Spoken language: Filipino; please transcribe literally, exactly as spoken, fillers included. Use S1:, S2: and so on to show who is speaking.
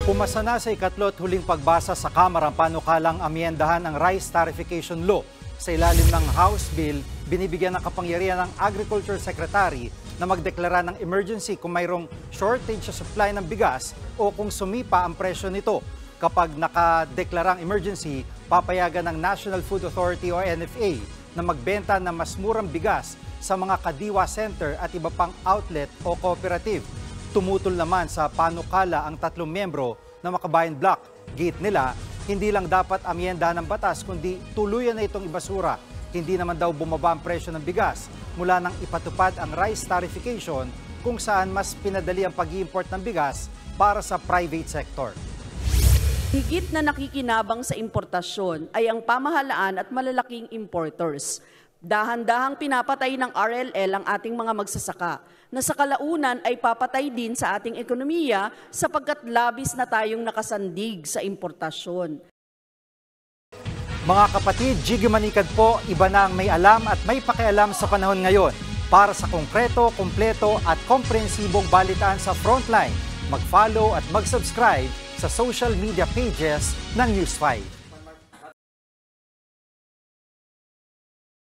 S1: Pumasa na sa ikatlo at huling pagbasa sa Kamara ang panukalang amyendahan ng Rice Tarification Law. Sa ilalim ng House Bill, binibigyan ng kapangyarihan ng Agriculture Secretary na magdeklara ng emergency kung mayroong shortage sa supply ng bigas o kung sumipa ang presyo nito. Kapag nakadeklarang emergency, papayagan ng National Food Authority o N F A na magbenta ng mas murang bigas sa mga kadiwa center at iba pang outlet o cooperative. Tumutol naman sa panukala ang tatlong miyembro ng Makabayan Bloc. Gate nila, hindi lang dapat amyendahan ng batas kundi tuluyan na itong ibasura. Hindi naman daw bumaba ang presyo ng bigas mula nang ipatupad ang rice tarification kung saan mas pinadali ang pag-i-import ng bigas para sa private sector.
S2: Higit na nakikinabang sa importasyon ay ang pamahalaan at malalaking importers. Dahan-dahang pinapatay ng R L L ang ating mga magsasaka na sa kalaunan ay papatay din sa ating ekonomiya sapagkat labis na tayong nakasandig sa importasyon.
S1: Mga kapatid, Jiggy Manikad po, iba na ang may alam at may pakialam sa panahon ngayon. Para sa konkreto, kumpleto at komprehensibong balitaan sa Frontline, mag-follow at mag-subscribe sa social media pages ng News five.